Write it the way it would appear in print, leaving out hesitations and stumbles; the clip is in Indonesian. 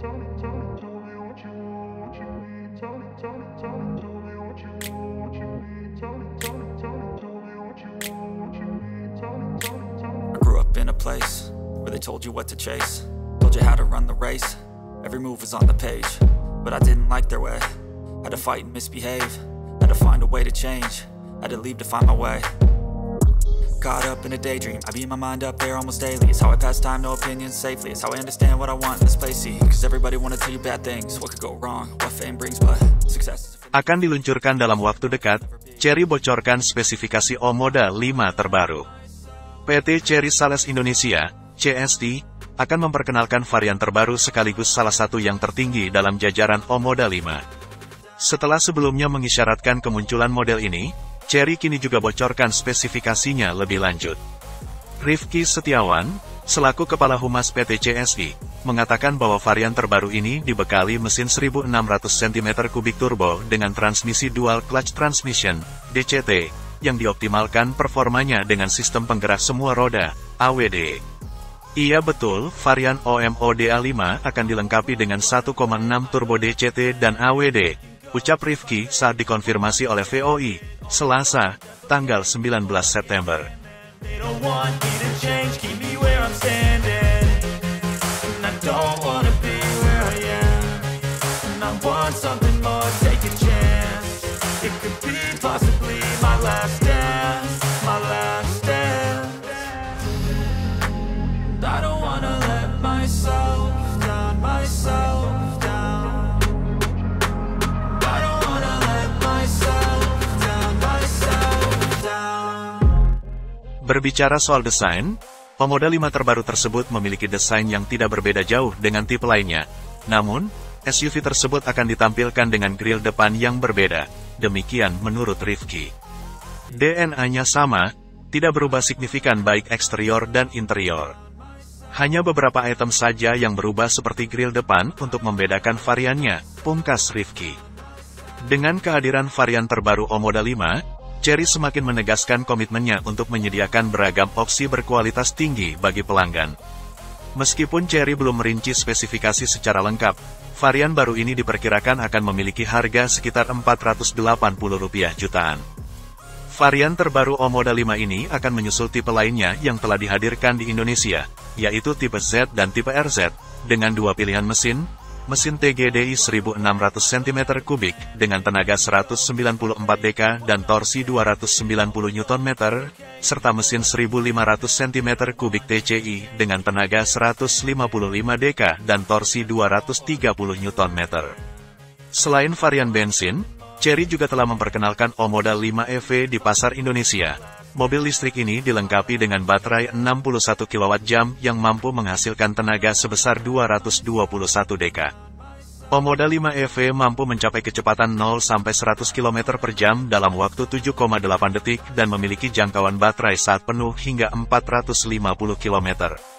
I grew up in a place where they told you what to chase, told you how to run the race. Every move was on the page, but I didn't like their way. Had to fight and misbehave, had to find a way to change, had to leave to find my way. Caught up in a daydream, I beat my mind up there almost daily. It's how I pass time, no opinions safely. It's how I understand what I want in this place, see. Cause everybody wanna tell you bad things, what could go wrong, what fame brings, but success is... Akan diluncurkan dalam waktu dekat, Chery bocorkan spesifikasi O-Moda 5 terbaru. PT Chery Sales Indonesia, CSI, akan memperkenalkan varian terbaru sekaligus salah satu yang tertinggi dalam jajaran O-Moda 5. Setelah sebelumnya mengisyaratkan kemunculan model ini, Chery kini juga bocorkan spesifikasinya lebih lanjut. Rifki Setiawan, selaku Kepala Humas PT CSI, mengatakan bahwa varian terbaru ini dibekali mesin 1600 cm3 turbo dengan transmisi dual clutch transmission, DCT, yang dioptimalkan performanya dengan sistem penggerak semua roda, AWD. Iya betul, varian OMODA 5 akan dilengkapi dengan 1,6 turbo DCT dan AWD, ucap Rifki saat dikonfirmasi oleh VOI, Selasa, tanggal 19 September. Berbicara soal desain, O-Moda 5 terbaru tersebut memiliki desain yang tidak berbeda jauh dengan tipe lainnya. Namun, SUV tersebut akan ditampilkan dengan grill depan yang berbeda. Demikian menurut Rifki. DNA-nya sama, tidak berubah signifikan baik eksterior dan interior. Hanya beberapa item saja yang berubah seperti grill depan untuk membedakan variannya, pungkas Rifki. Dengan kehadiran varian terbaru O-Moda 5, Chery semakin menegaskan komitmennya untuk menyediakan beragam opsi berkualitas tinggi bagi pelanggan. Meskipun Chery belum merinci spesifikasi secara lengkap, varian baru ini diperkirakan akan memiliki harga sekitar Rp480 jutaan. Varian terbaru O-Moda 5 ini akan menyusul tipe lainnya yang telah dihadirkan di Indonesia, yaitu tipe Z dan tipe RZ, dengan dua pilihan mesin TGDI 1600 cm3 dengan tenaga 194 dk dan torsi 290 Nm, serta mesin 1500 cm3 TCI dengan tenaga 155 dk dan torsi 230 Nm. Selain varian bensin, Chery juga telah memperkenalkan O-Moda 5 EV di pasar Indonesia. Mobil listrik ini dilengkapi dengan baterai 61 kWh yang mampu menghasilkan tenaga sebesar 221 dk. O-Moda 5 EV mampu mencapai kecepatan 0-100 km per jam dalam waktu 7,8 detik dan memiliki jangkauan baterai saat penuh hingga 450 km.